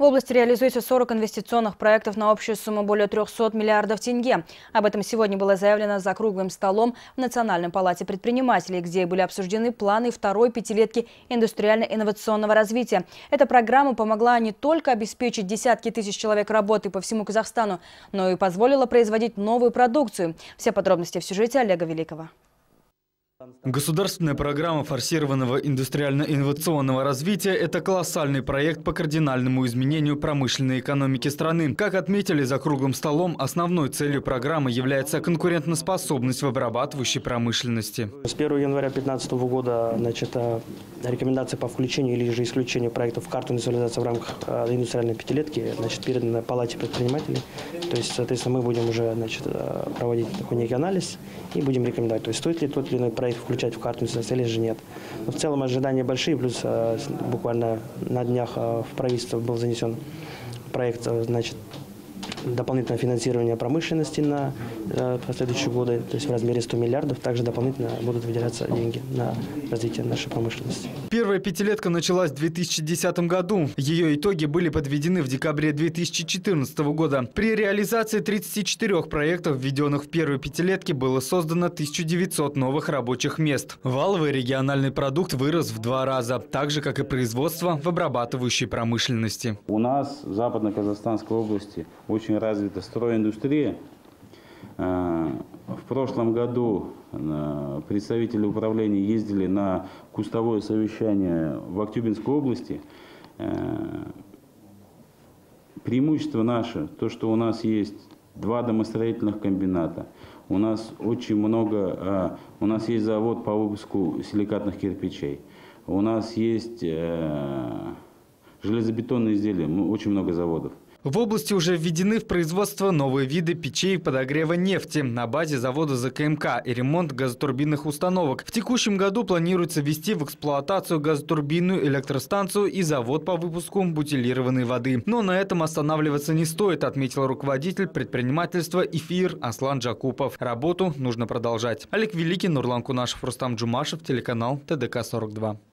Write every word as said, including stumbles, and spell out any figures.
В области реализуется сорок инвестиционных проектов на общую сумму более трёхсот миллиардов тенге. Об этом сегодня было заявлено за круглым столом в Национальной палате предпринимателей, где были обсуждены планы второй пятилетки индустриально-инновационного развития. Эта программа помогла не только обеспечить десятки тысяч человек работы по всему Казахстану, но и позволила производить новую продукцию. Все подробности в сюжете Олега Великого. Государственная программа форсированного индустриально-инновационного развития – это колоссальный проект по кардинальному изменению промышленной экономики страны. Как отметили за круглым столом, основной целью программы является конкурентоспособность в обрабатывающей промышленности. С первого января две тысячи пятнадцатого года значит, рекомендации по включению или же исключению проектов в карту индустриализации в рамках индустриальной пятилетки значит, переданы Палате предпринимателей. То есть, соответственно, мы будем уже значит, проводить такой некий анализ и будем рекомендовать, то есть стоит ли тот или иной проект включать в карту индустриализации или же нет. Но в целом ожидания большие, плюс буквально на днях в правительство был занесен проект значит, дополнительное финансирование промышленности на последующие годы, то есть в размере ста миллиардов. Также дополнительно будут выделяться деньги на развитие нашей промышленности. Первая пятилетка началась в две тысячи десятом году. Ее итоги были подведены в декабре две тысячи четырнадцатого года. При реализации тридцати четырёх проектов, введенных в первой пятилетке, было создано тысяча девятьсот новых рабочих мест. Валовый региональный продукт вырос в два раза, так же, как и производство в обрабатывающей промышленности. У нас в Западно-Казахстанской области очень развита стройиндустрия. В прошлом году представители управления ездили на кустовое совещание в Актюбинской области. Преимущество наше, то, что у нас есть два домостроительных комбината, у нас очень много, у нас есть завод по выпуску силикатных кирпичей, у нас есть железобетонные изделия, очень много заводов. В области уже введены в производство новые виды печей подогрева нефти на базе завода зэ ка эм ка и ремонт газотурбинных установок. В текущем году планируется ввести в эксплуатацию газотурбинную электростанцию и завод по выпуску бутилированной воды. Но на этом останавливаться не стоит, отметил руководитель предпринимательства «Эфир» Аслан Джакупов. Работу нужно продолжать. Олег Великий, Нурлан Кунашев, Рустам Джумашев, телеканал тэ дэ ка сорок два.